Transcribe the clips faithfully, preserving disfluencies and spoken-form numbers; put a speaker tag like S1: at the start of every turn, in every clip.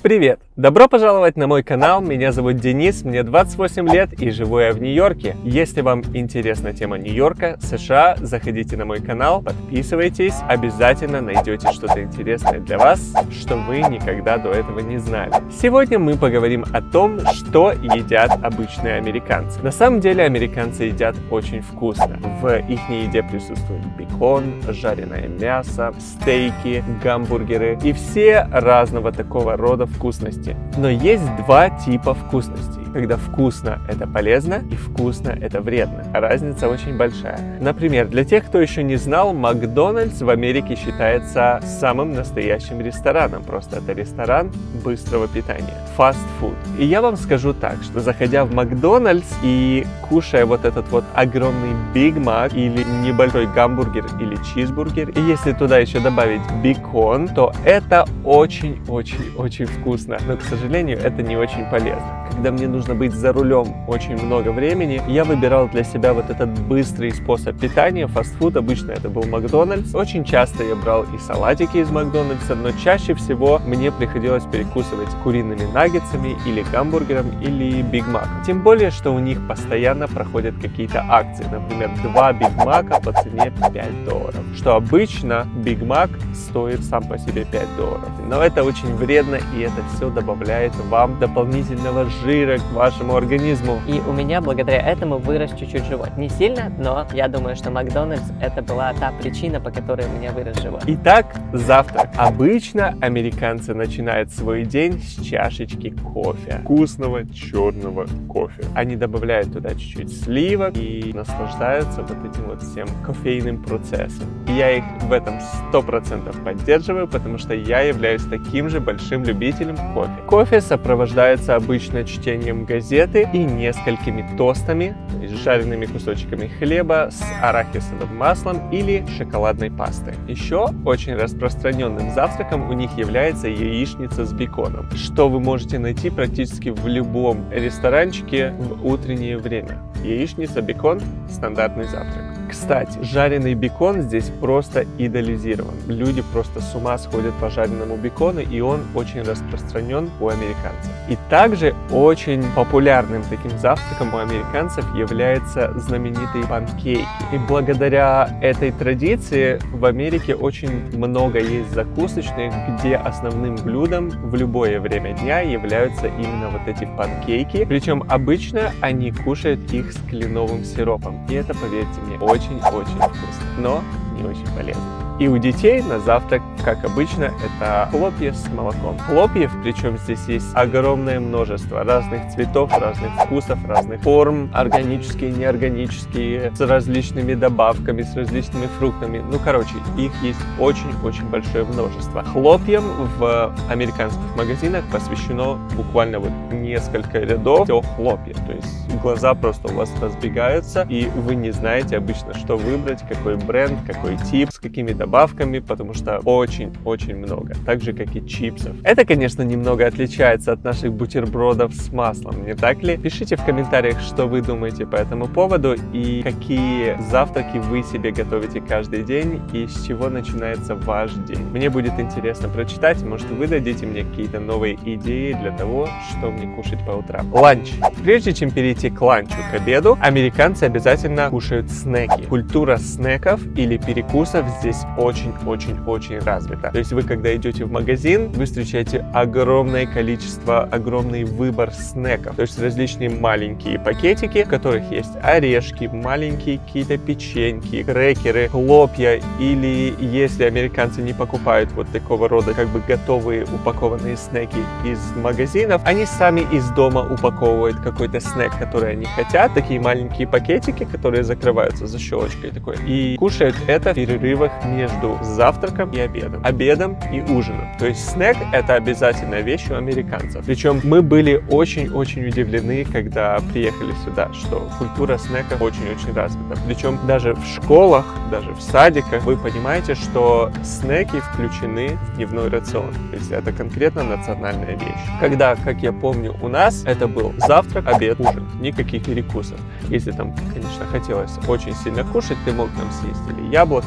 S1: Привет! Добро пожаловать на мой канал, меня зовут Денис, мне двадцать восемь лет и живу я в Нью-Йорке. Если вам интересна тема Нью-Йорка, США, заходите на мой канал, подписывайтесь, обязательно найдете что-то интересное для вас, что вы никогда до этого не знали. Сегодня мы поговорим о том, что едят обычные американцы. На самом деле американцы едят очень вкусно. В их еде присутствует бекон, жареное мясо, стейки, гамбургеры и все разного такого рода вкусности. Но есть два типа вкусностей. Когда вкусно — это полезно, и вкусно — это вредно. Разница очень большая. Например, для тех, кто еще не знал, Макдональдс в Америке считается самым настоящим рестораном. Просто это ресторан быстрого питания. Фастфуд. И я вам скажу так, что заходя в Макдональдс и кушая вот этот вот огромный Биг Мак или небольшой гамбургер или чизбургер, и если туда еще добавить бекон, то это очень-очень-очень вкусно. Но, к сожалению, это не очень полезно. Когда мне нужно быть за рулем очень много времени, я выбирал для себя вот этот быстрый способ питания, фастфуд. Обычно это был Макдональдс. Очень часто я брал и салатики из Макдональдса, но чаще всего мне приходилось перекусывать куриными наггетсами или гамбургером или Биг Маком. Тем более, что у них постоянно проходят какие-то акции. Например, два Биг Мака по цене пять долларов. Что обычно Биг Мак стоит сам по себе пять долларов. Но это очень вредно, и это все добавляет вам дополнительного жира к вашему организму.
S2: И у меня благодаря этому вырос чуть-чуть живот. Не сильно, но я думаю, что Макдональдс это была та причина, по которой у меня вырос живот.
S1: Итак, завтрак. Обычно американцы начинают свой день с чашечки кофе. Вкусного черного кофе. Они добавляют туда чуть-чуть сливок и наслаждаются вот этим вот всем кофейным процессом. И я их в этом сто процентов поддерживаю, потому что я являюсь таким же большим любителем кофе. Кофе сопровождается обычно чтением газеты и несколькими тостами, то есть жареными кусочками хлеба с арахисовым маслом или шоколадной пастой. Еще очень распространенным завтраком у них является яичница с беконом, что вы можете найти практически в любом ресторанчике в утреннее время. Яичница, бекон – стандартный завтрак. Кстати, жареный бекон здесь просто идеализирован. Люди просто с ума сходят по жареному бекону, и он очень распространен у американцев. И также очень популярным таким завтраком у американцев являются знаменитые панкейки. И благодаря этой традиции в Америке очень много есть закусочных, где основным блюдом в любое время дня являются именно вот эти панкейки. Причем обычно они кушают их с кленовым сиропом. И это, поверьте мне, очень-очень вкусно, но не очень полезно. И у детей на завтрак, как обычно, это хлопья с молоком. Хлопьев, причем здесь есть огромное множество разных цветов, разных вкусов, разных форм, органические, неорганические, с различными добавками, с различными фруктами. Ну, короче, их есть очень-очень большое множество. Хлопьям в американских магазинах посвящено буквально вот несколько рядов все хлопья. То есть глаза просто у вас разбегаются, и вы не знаете обычно, что выбрать, какой бренд, какой тип, с какими добавками. добавками, потому что очень-очень много, так же как и чипсов. Это, конечно, немного отличается от наших бутербродов с маслом, не так ли? Пишите в комментариях, что вы думаете по этому поводу и какие завтраки вы себе готовите каждый день и с чего начинается ваш день. Мне будет интересно прочитать, может, вы дадите мне какие-то новые идеи для того, что мне кушать по утрам. Ланч. Прежде чем перейти к ланчу, к обеду, американцы обязательно кушают снеки. Культура снеков или перекусов здесь очень-очень-очень развита. То есть вы, когда идете в магазин, вы встречаете огромное количество, огромный выбор снеков. То есть различные маленькие пакетики, в которых есть орешки, маленькие какие-то печеньки, крекеры, хлопья. Или если американцы не покупают вот такого рода как бы готовые упакованные снеки из магазинов, они сами из дома упаковывают какой-то снек, который они хотят. Такие маленькие пакетики, которые закрываются защелочкой такой. И кушают это в перерывах между завтраком и обедом, обедом и ужином. То есть снэк — это обязательная вещь у американцев. Причем мы были очень-очень удивлены, когда приехали сюда, что культура снэка очень-очень развита. Причем даже в школах, даже в садиках вы понимаете, что снеки включены в дневной рацион. То есть это конкретно национальная вещь. Когда, как я помню, у нас это был завтрак, обед, ужин. Никаких перекусов. Если там, конечно, хотелось очень сильно кушать, ты мог там съесть или яблоко, или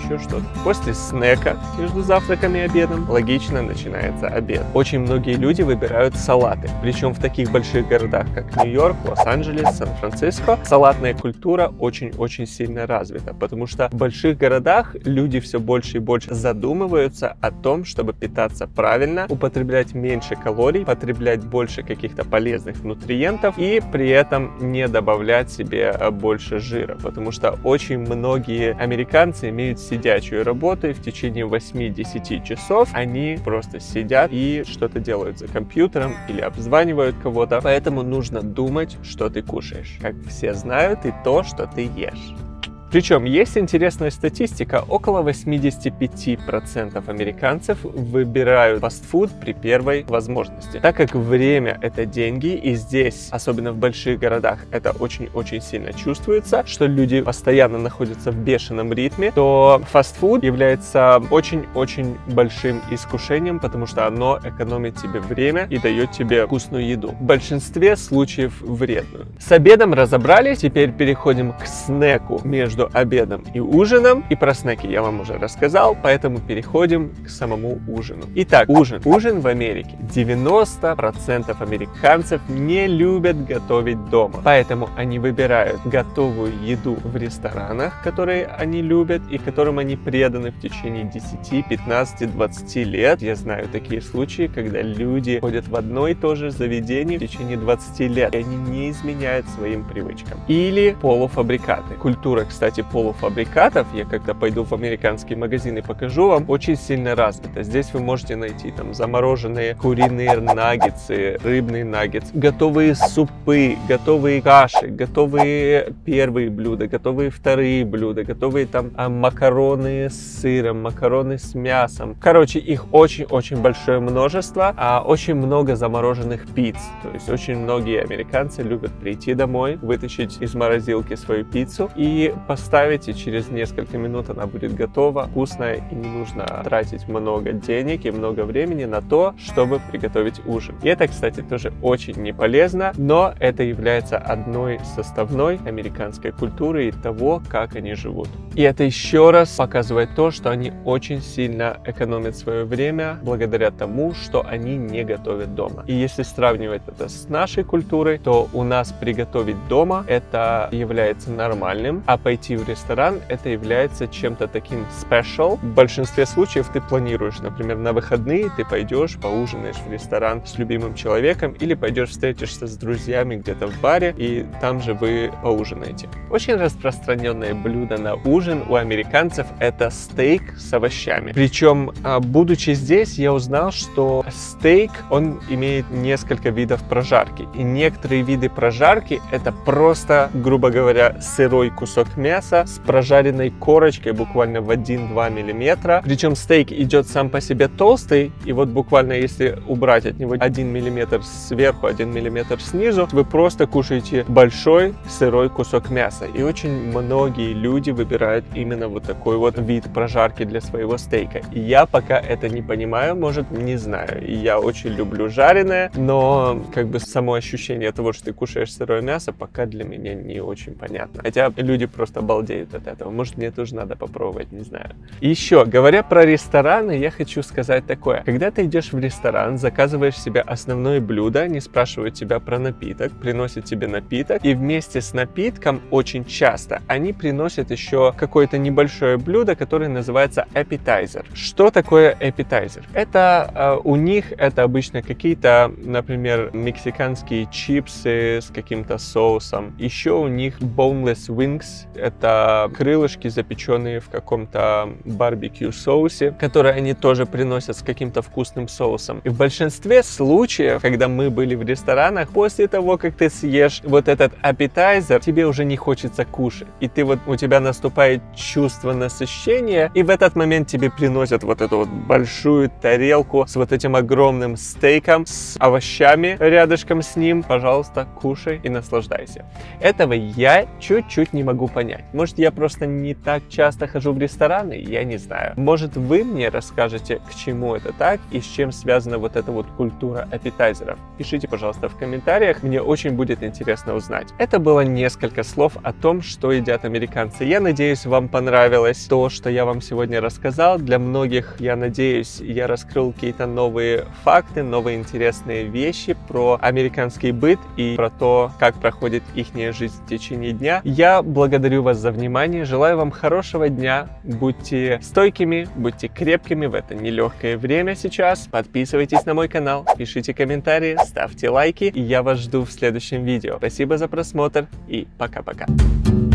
S1: еще что-то. После снека между завтраком и обедом логично начинается обед. Очень многие люди выбирают салаты, причем в таких больших городах, как Нью-Йорк, Лос-Анджелес, Сан-Франциско, салатная культура очень-очень сильно развита, потому что в больших городах люди все больше и больше задумываются о том, чтобы питаться правильно, употреблять меньше калорий, потреблять больше каких-то полезных нутриентов и при этом не добавлять себе больше жира, потому что очень многие американцы имеют сидячую работу, и в течение восьми-десяти часов они просто сидят и что-то делают за компьютером или обзванивают кого-то, поэтому нужно думать, что ты кушаешь. Как все знают, и то, что ты ешь. Причем есть интересная статистика, около восемьдесят пять процентов американцев выбирают фастфуд при первой возможности. Так как время — это деньги, и здесь, особенно в больших городах, это очень-очень сильно чувствуется, что люди постоянно находятся в бешеном ритме, то фастфуд является очень-очень большим искушением, потому что оно экономит тебе время и дает тебе вкусную еду. В большинстве случаев вредную. С обедом разобрались, теперь переходим к снеку между обедом и ужином. И про снеки я вам уже рассказал, поэтому переходим к самому ужину. Итак, ужин. Ужин в Америке. девяносто процентов американцев не любят готовить дома, поэтому они выбирают готовую еду в ресторанах, которые они любят и которым они преданы в течение десяти, пятнадцати, двадцати лет. Я знаю такие случаи, когда люди ходят в одно и то же заведение в течение двадцати лет, и они не изменяют своим привычкам. Или полуфабрикаты. Культура, кстати, полуфабрикатов, я когда пойду в американские магазины покажу вам, очень сильно развита. Здесь вы можете найти там замороженные куриные наггетсы, рыбные наггетсы, готовые супы, готовые каши, готовые первые блюда, готовые вторые блюда, готовые там а, макароны с сыром, макароны с мясом. Короче, их очень-очень большое множество, а очень много замороженных пиц. То есть очень многие американцы любят прийти домой, вытащить из морозилки свою пиццу и поставить, и через несколько минут она будет готова, вкусная, и не нужно тратить много денег и много времени на то, чтобы приготовить ужин. И это, кстати, тоже очень не полезно, но это является одной составной американской культуры и того, как они живут. И это еще раз показывает то, что они очень сильно экономят свое время благодаря тому, что они не готовят дома. И если сравнивать это с нашей культурой, то у нас приготовить дома это является нормальным, а пойти в ресторан это является чем-то таким special. В большинстве случаев ты планируешь, например, на выходные ты пойдешь, поужинаешь в ресторан с любимым человеком или пойдешь встретишься с друзьями где-то в баре, и там же вы поужинаете. Очень распространенное блюдо на ужин у американцев это стейк с овощами. Причем, будучи здесь, я узнал, что стейк, он имеет несколько видов прожарки. И некоторые виды прожарки это просто, грубо говоря, сырой кусок мяса с прожаренной корочкой буквально в один-два миллиметра. Причем стейк идет сам по себе толстый, и вот буквально если убрать от него один миллиметр сверху, один миллиметр снизу, вы просто кушаете большой сырой кусок мяса. И очень многие люди выбирают именно вот такой вот вид прожарки для своего стейка. И я пока это не понимаю, может, не знаю. И я очень люблю жареное, но как бы само ощущение того, что ты кушаешь сырое мясо, пока для меня не очень понятно. Хотя люди просто балдеют от этого. Может, мне тоже надо попробовать, не знаю. И еще, говоря про рестораны, я хочу сказать такое. Когда ты идешь в ресторан, заказываешь себе основное блюдо, они спрашивают тебя про напиток, приносят тебе напиток, и вместе с напитком очень часто они приносят еще какое-то небольшое блюдо, которое называется appetizer. Что такое appetizer? Это э, у них это обычно какие-то, например, мексиканские чипсы с каким-то соусом. Еще у них boneless wings. Это крылышки, запеченные в каком-то барбекю соусе, которые они тоже приносят с каким-то вкусным соусом. И в большинстве случаев, когда мы были в ресторанах, после того, как ты съешь вот этот appetizer, тебе уже не хочется кушать. И ты вот, у тебя наступает чувство насыщения, и в этот момент тебе приносят вот эту вот большую тарелку с вот этим огромным стейком, с овощами рядышком с ним. Пожалуйста, кушай и наслаждайся. Этого я чуть-чуть не могу понять. знать. Может, я просто не так часто хожу в рестораны, я не знаю. Может, вы мне расскажете, к чему это так и с чем связана вот эта вот культура аппетайзеров. Пишите, пожалуйста, в комментариях, мне очень будет интересно узнать. Это было несколько слов о том, что едят американцы. Я надеюсь, вам понравилось то, что я вам сегодня рассказал. Для многих, я надеюсь, я раскрыл какие-то новые факты, новые интересные вещи про американский быт и про то, как проходит их жизнь в течение дня. Я благодарю вас за внимание, желаю вам хорошего дня, будьте стойкими, будьте крепкими в это нелегкое время сейчас, подписывайтесь на мой канал, пишите комментарии, ставьте лайки, и я вас жду в следующем видео. Спасибо за просмотр и пока-пока.